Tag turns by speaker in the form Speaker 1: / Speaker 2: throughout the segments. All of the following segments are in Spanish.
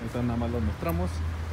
Speaker 1: Ahorita nada más los mostramos.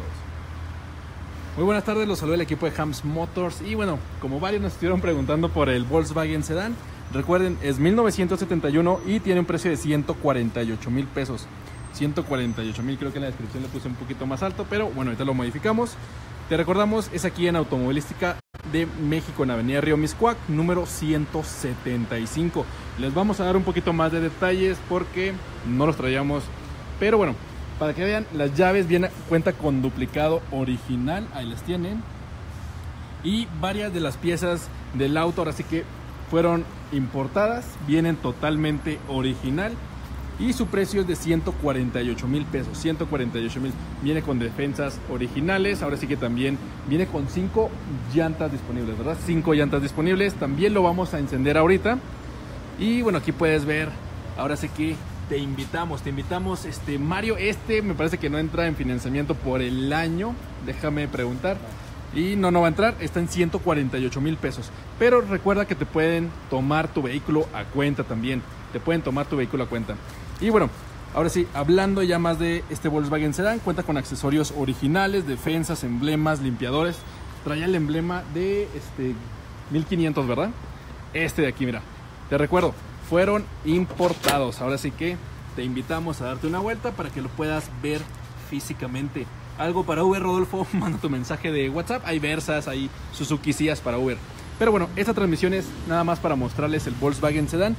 Speaker 1: Muy buenas tardes, los saluda el equipo de Hams Motors. Y bueno, como varios nos estuvieron preguntando por el Volkswagen Sedán, recuerden, es 1971 y tiene un precio de 148,000 pesos. 148,000, creo que en la descripción le puse un poquito más alto, pero bueno, ahorita lo modificamos. Te recordamos, es aquí en Automovilística de México, en Avenida Río Miscuac, número 175. Les vamos a dar un poquito más de detalles porque no los traíamos, pero bueno, para que vean, las llaves cuenta con duplicado original, ahí las tienen. Y varias de las piezas del auto, ahora sí que fueron importadas, vienen totalmente original. Y su precio es de 148,000 pesos, 148,000. Viene con defensas originales, ahora sí que también viene con 5 llantas disponibles, ¿verdad? 5 llantas disponibles, también lo vamos a encender ahorita. Y bueno, aquí puedes ver, ahora sí que te invitamos, Mario, me parece que no entra en financiamiento por el año, déjame preguntar. Y no va a entrar, está en 148,000 pesos. Pero recuerda que te pueden tomar tu vehículo a cuenta también. Te pueden tomar tu vehículo a cuenta. Y bueno, ahora sí, hablando ya más de este Volkswagen Sedán, cuenta con accesorios originales, defensas, emblemas, limpiadores. Trae el emblema de 1500, ¿verdad? Este de aquí, mira. Te recuerdo, fueron importados. Ahora sí que te invitamos a darte una vuelta para que lo puedas ver físicamente. Algo para Uber, Rodolfo, manda tu mensaje de WhatsApp. Hay Versas, hay Suzuki Sias para Uber. Pero bueno, esta transmisión es nada más para mostrarles el Volkswagen Sedán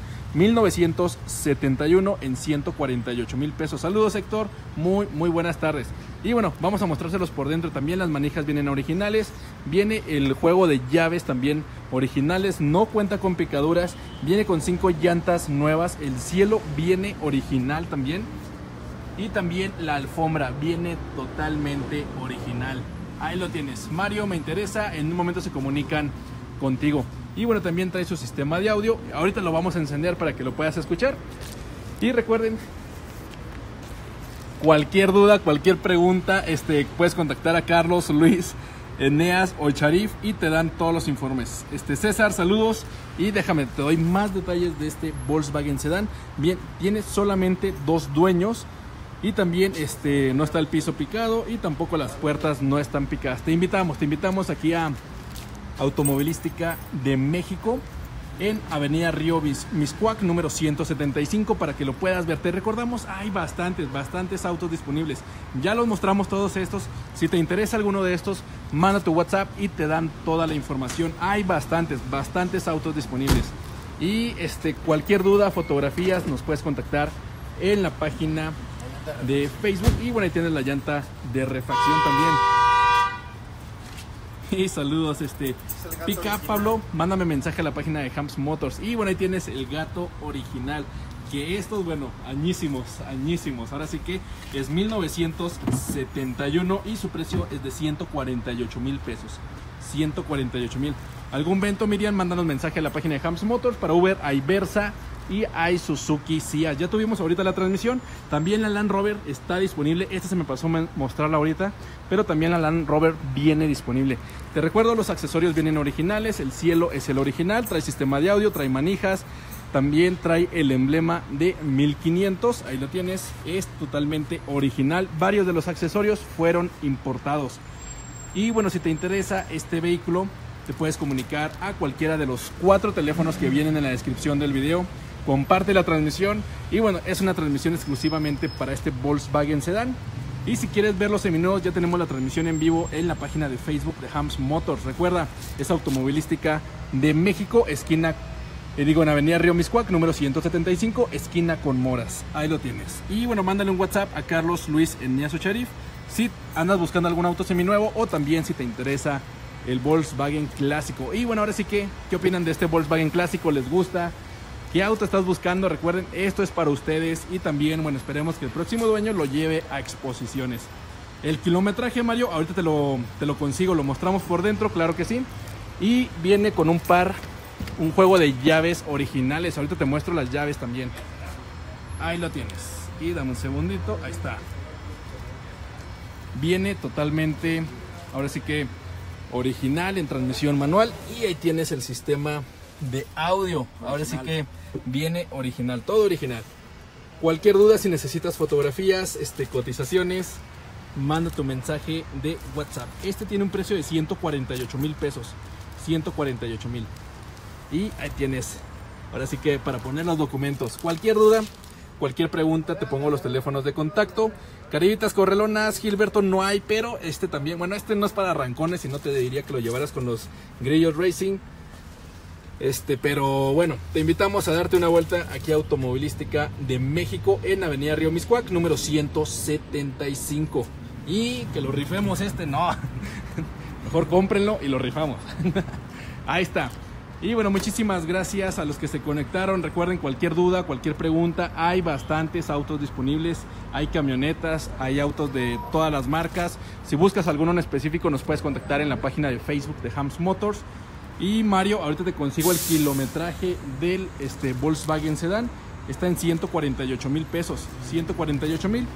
Speaker 1: 1971 en 148,000 pesos. Saludos, Héctor, muy buenas tardes. Y bueno, vamos a mostrárselos por dentro también. Las manijas vienen originales, viene el juego de llaves también originales, no cuenta con picaduras, viene con 5 llantas nuevas, el cielo viene original también. Y también la alfombra viene totalmente original. Ahí lo tienes, Mario, me interesa, en un momento se comunican contigo. Y bueno, también trae su sistema de audio. Ahorita lo vamos a encender para que lo puedas escuchar. Y recuerden, cualquier duda, cualquier pregunta, puedes contactar a Carlos, Luis, Eneas o Sharif y te dan todos los informes. César, saludos. Y déjame, te doy más detalles de este Volkswagen Sedán. Bien, tiene solamente 2 dueños. Y también no está el piso picado y tampoco las puertas no están picadas. Te invitamos aquí a Automovilística de México en Avenida Río Miscuac, número 175, para que lo puedas ver. Te recordamos, hay bastantes autos disponibles. Ya los mostramos todos estos. Si te interesa alguno de estos, manda tu WhatsApp y te dan toda la información. Hay bastantes autos disponibles. Y cualquier duda, fotografías, nos puedes contactar en la página de Facebook. Y bueno, ahí tienes la llanta de refacción también. Y saludos, Pica Pablo, mándame mensaje a la página de Hams Motors. Y bueno, ahí tienes el gato original, que estos, bueno, añísimos. Ahora sí que es 1971 y su precio es de 148,000 pesos. 148,000. ¿Algún vento, Miriam? Mándanos mensaje a la página de Hams Motors. Para Uber hay Versa y hay Suzuki Sias. Ya tuvimos ahorita la transmisión. También la Land Rover está disponible. Se me pasó a mostrarla ahorita, pero también la Land Rover viene disponible. Te recuerdo, los accesorios vienen originales. El cielo es el original, trae sistema de audio, trae manijas, también trae el emblema de 1500. Ahí lo tienes, es totalmente original. Varios de los accesorios fueron importados. Y bueno, si te interesa este vehículo, te puedes comunicar a cualquiera de los 4 teléfonos que vienen en la descripción del video. Comparte la transmisión. Y bueno, es una transmisión exclusivamente para este Volkswagen Sedán. Y si quieres ver los seminuevos, ya tenemos la transmisión en vivo en la página de Facebook de Hams Motors. Recuerda, es Automovilística de México, en Avenida Río Miscuac, número 175, esquina con Moras. Ahí lo tienes. Y bueno, mándale un WhatsApp a Carlos, Luis, Eneas o Sharif si andas buscando algún auto seminuevo, o también si te interesa el Volkswagen clásico. Y bueno, ahora sí que, ¿qué opinan de este Volkswagen clásico? ¿Les gusta? ¿Qué auto estás buscando? Recuerden, esto es para ustedes. Y también, bueno, esperemos que el próximo dueño lo lleve a exposiciones. El kilometraje, Mario, ahorita te lo consigo, lo mostramos por dentro, claro que sí. Y viene con un juego de llaves originales. Ahorita te muestro las llaves también. Ahí lo tienes. Y dame un segundito, ahí está. Viene totalmente, ahora sí que original, en transmisión manual. Y ahí tienes el sistema de audio. Ahora sí que viene original, todo original. Cualquier duda, si necesitas fotografías, cotizaciones, manda tu mensaje de WhatsApp. Este tiene un precio de 148,000 pesos. 148,000. Y ahí tienes. Ahora sí que para poner los documentos. Cualquier duda, cualquier pregunta, te pongo los teléfonos de contacto. Carillitas correlonas, Gilberto no hay, pero este también, bueno, este no es para arrancones, sino te diría que lo llevaras con los Grillos Racing. Pero bueno, te invitamos a darte una vuelta aquí a Automovilística de México en Avenida Río Miscuac, número 175. Y que lo rifemos no. Mejor cómprenlo y lo rifamos. Ahí está. Y bueno, muchísimas gracias a los que se conectaron. Recuerden, cualquier duda, cualquier pregunta, hay bastantes autos disponibles. Hay camionetas, hay autos de todas las marcas. Si buscas alguno en específico, nos puedes contactar en la página de Facebook de Hams Motors. Y Mario, ahorita te consigo el kilometraje del Volkswagen Sedán. Está en 148,000 pesos. 148,000,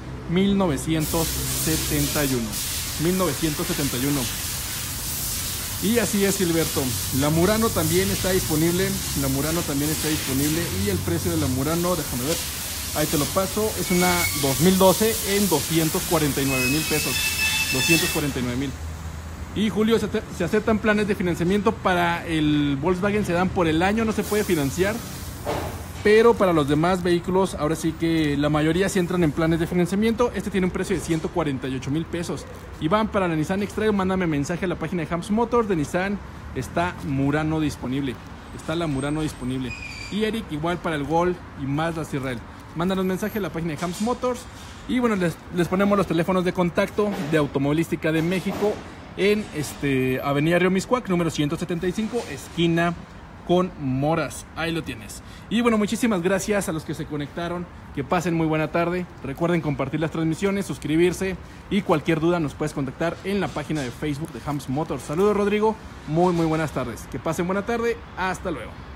Speaker 1: 1971. 1971. Y así es, Gilberto. La Murano también está disponible. La Murano también está disponible. Y el precio de la Murano, déjame ver. Ahí te lo paso. Es una 2012 en 249,000 pesos. 249,000. Y Julio, se aceptan planes de financiamiento para el Volkswagen Sedán por el año. No se puede financiar. Pero para los demás vehículos, ahora sí que la mayoría sí entran en planes de financiamiento. Este tiene un precio de 148,000 pesos. Y van para la Nissan X-Trail, mándame mensaje a la página de Hams Motors. De Nissan está Murano disponible. Está la Murano disponible. Y Eric, igual para el Gol y Mazda Israel. Mándanos mensaje a la página de Hams Motors. Y bueno, les ponemos los teléfonos de contacto de Automovilística de México en Avenida Río Miscuac, número 175, esquina con Moras. Ahí lo tienes. Y bueno, muchísimas gracias a los que se conectaron. Que pasen muy buena tarde. Recuerden compartir las transmisiones, suscribirse. Y cualquier duda nos puedes contactar en la página de Facebook de Hams Motors. Saludos, Rodrigo. Muy buenas tardes. Que pasen buena tarde. Hasta luego.